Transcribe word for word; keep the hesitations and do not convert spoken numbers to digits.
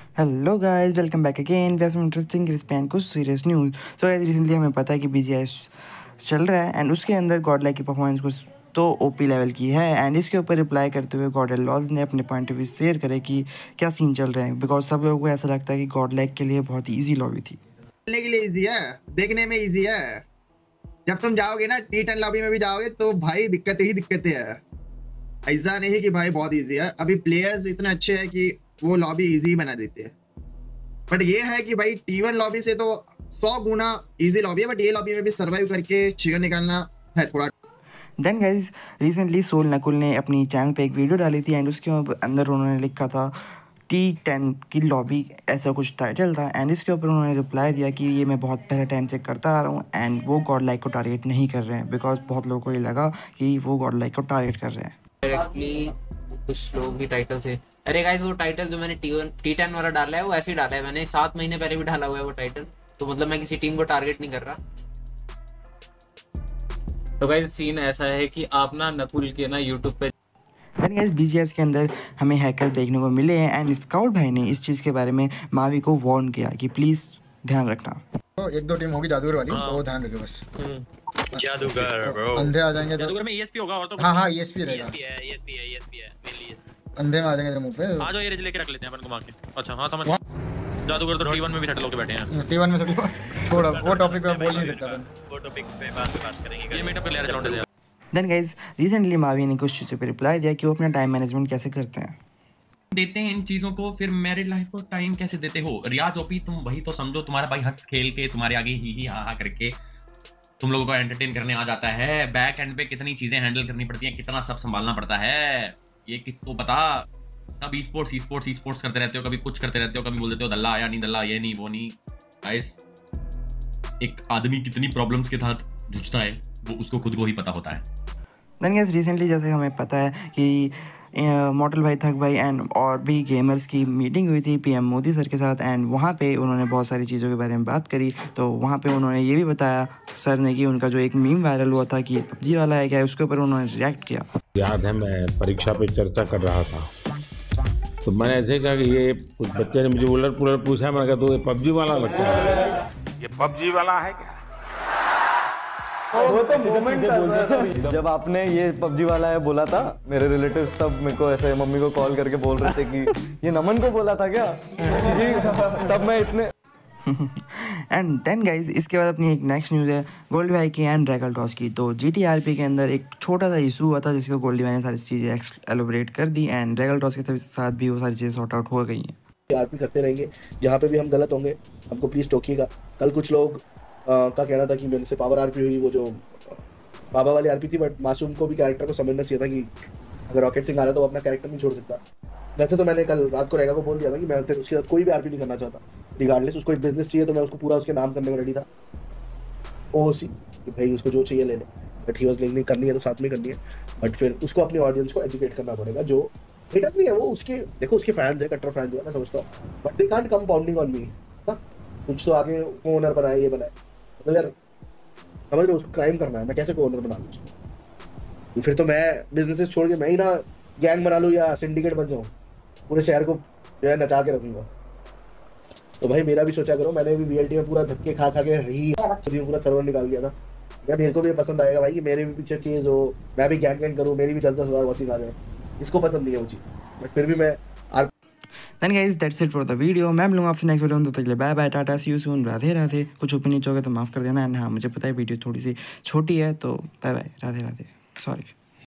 Hello guys, welcome back again we some interesting crispy and कुछ serious news. So guys, recently हमें पता है कि बीजीएस चल रहा है एंड उसके अंदर गॉड लाइक की परफॉर्मेंस कुछ तो ओपी लेवल की है एंड इसके ऊपर रिप्लाई करते हुए गॉड लॉज ने अपने पॉइंट ऑफ व्यू शेयर करे कि क्या सीन चल रहा है। बिकॉज सब लोगों को ऐसा लगता है कि गॉड लाइक के लिए बहुत ही ईजी लॉबी थी। खेलने के लिए इजी है, देखने में इजी है। जब तुम जाओगे ना टी टेन लॉबी में भी जाओगे तो भाई दिक्कतें ही दिक्कतें है। ऐसा नहीं कि भाई बहुत इजी है, अभी प्लेयर्स इतने अच्छे हैं कि वो लॉबी इजी बना देते हैं। बट ये है कि भाई टी वन लॉबी से तो सौ गुना इजी लॉबी है, बट ये लॉबी में भी सर्वाइव करके चिकन निकालना है थोड़ा। Then guys, recently soul Nakul ने अपनी चैनल पे एक वीडियो डाली थी एंड उसके अंदर उन्होंने लिखा था टी टेन की लॉबी, ऐसा कुछ टाइटल था एंड इसके ऊपर उन्होंने रिप्लाई दिया कि ये मैं बहुत पहले टाइम से करता आ रहा हूँ एंड वो गॉड लाइक को टारगेट नहीं कर रहे हैं। बिकॉज बहुत लोगों को ये लगा कि वो गॉड लाइक को टारगेट कर रहे हैं। डायरेक्टली कुछ लोग भी टाइटल से, अरे गाइस वो टाइटल जो मैंने टी वन टी टेन वाला डाला है वो ऐसे ही डाला है, मैंने सात महीने पहले भी डाला हुआ है वो टाइटल। तो मतलब मैं किसी टीम को टारगेट नहीं कर रहा। तो गाइस सीन ऐसा है कि आप ना नकुल के ना यूट्यूब पे गाइस बीजीएस के अंदर हमें हैकर देखने को मिले हैं एंड स्काउट भाई ने इस चीज़ के बारे में मावी को वार्न किया कि प्लीज़ ध्यान रखना। तो एक दो टीम होगी जादूगर वाली, तो वो ध्यान रखियो बस। जादूगर ब्रो, अंधे आ जाएंगे तो जादूगर में ईएसपी होगा और तो हाँ हाँ ईएसपी रहेगा। ईएसपी है ईएसपी है ईएसपी है मेनली अंधे में आ जाएंगे तेरे मुंह पे। आ जाओ, ये रेज लेके रख लेते हैं अपन घुमा के। अच्छा हां समझ, जादूगर तो टी वन में भी सेटल होके बैठे हैं। टी वन में सभी छोड़, वो टॉपिक पे बोल नहीं सकता अपन, वो टॉपिक पे बाद में बात करेंगे। ये मीटअप पे ले रहे हैं। देन गाइस, रिसेंटली मावी ने कुछ चीज़ों पे रिप्लाई दिया कि वो अपना टाइम मैनेजमेंट कैसे करते हैं देते हैं इन चीजों को, फिर मैरिड लाइफ को टाइम कैसे देते हो। रियाज ओपी तुम वही तो समझो, तुम्हारा भाई हंस खेल के तुम्हारे आगे ही ही हा हा करके तुम लोगों को एंटरटेन करने आ जाता है। बैक एंड पे कितनी चीजें हैंडल करनी पड़ती हैं, कितना सब संभालना पड़ता है, ये किसको पता। कभी esports esports esports करते रहते हो, कभी कुछ करते रहते हो, कभी बोल देते हो दल्ला आया नहीं दल्ला ये नहीं वो नहीं। गाइस एक आदमी कितनी प्रॉब्लम्स के साथ जूझता है वो उसको खुद को ही पता होता है। देन गाइस, रिसेंटली जैसे हमें पता है कि मॉडल भाई थक भाई एंड और भी गेमर्स की मीटिंग हुई थी पीएम मोदी सर के साथ एंड वहाँ पे उन्होंने बहुत सारी चीज़ों के बारे में बात करी। तो वहाँ पे उन्होंने ये भी बताया सर ने कि उनका जो एक मीम वायरल हुआ था कि पबजी वाला है क्या, उसके ऊपर उन्होंने रिएक्ट किया। याद है मैं परीक्षा पे चर्चा कर रहा था तो मैंने ऐसे कहा कि ये कुछ बच्चे ने मुझे उलट पुलट पूछा, मैंने कहा तो ये पबजी वाला लगता है, ये पबजी वाला है क्या? वो तो मोमेंट था जब आपने ये पबजी वाला है बोला था, मेरे रिलेटिव्स तब मेरे को ऐसे मम्मी को कॉल करके बोल रहे थे कि ये नमन को बोला था क्या तब मैं इतने एंड देन गाइज, इसके बाद अपनी एक नेक्स्ट न्यूज़ है गोल्डी भाई की एंड ड्रैगन टॉस की। तो जीटीआरपी के अंदर एक छोटा सा इशू हुआ था जिसको गोल्डी भाई ने सारी चीज़ें एलोबरेट कर दी एंड ड्रैगन टॉस के साथ भी वो सारी चीज़ें सॉर्ट आउट हो गई हैं। आरपी करते रहेंगे, जहाँ पे भी हम गलत होंगे हमको प्लीज़ टोकिएगा। कल कुछ लोग आ, का कहना था कि मेरे से पावर आरपी हुई, वो जो बाबा वाली आरपी थी, बट मासूम को भी कैरेक्टर को समझना चाहिए था कि अगर रॉकेट सिंह आ रहा तो वो अपना कैरेक्टर नहीं छोड़ सकता। वैसे तो मैंने कल रात को रेगा को बोल दिया था कि मैं उसके साथ कोई भी आरपी नहीं करना चाहता, रिगार्डलेस उसको एक बिजनेस चाहिए तो मैं उसको पूरा उसके नाम करने में रेडी था। ओ सी कि भाई उसको जो चाहिए ले ले, बट ही वॉज लिंक करनी है तो साथ में करनी है। बट फिर उसको अपनी ऑडियंस को एजुकेट करना पड़ेगा। जो हेटर नहीं है वो उसके, देखो उसके फैंस है, कट्टर फैंस है, मैं समझता हूँ, but they can't come pounding on me. कुछ तो आगे को ओनर बनाए, ये बनाए, तो यार समझ लो उसको क्राइम करना है, मैं कैसे को ओनर बना लूँ उसको? फिर तो मैं बिजनेसेस छोड़ के मैं ही ना गैंग बना लूँ या सिंडिकेट बन जाऊँ, पूरे शहर को जो है नचा के रखूँगा। तो भाई मेरा भी सोचा करो, मैंने भी वीएलटी में पूरा धक्के खा खा के ही पूरा सर्वर निकाल दिया था। या मेरे को भी पसंद आएगा भाई कि मेरे भी पीछे चीज़ हो, मैं भी गैंग गैंग करूँ, मेरी भी दस दस हज़ार वॉचिंग आ जाए, इसको पसंद नहीं है वो चीज़, बट फिर भी मैं। Then guys, that's it for the video. मैं मिलूंगा आपसे नेक्स्ट वीडियो में, तब तक bye bye, tata, see you soon, Radhe Radhe. कुछ ओपिनियन हो गए तो माफ़ कर देना एंड हाँ मुझे पता है वीडियो थोड़ी सी छोटी है तो bye bye, Radhe Radhe, sorry.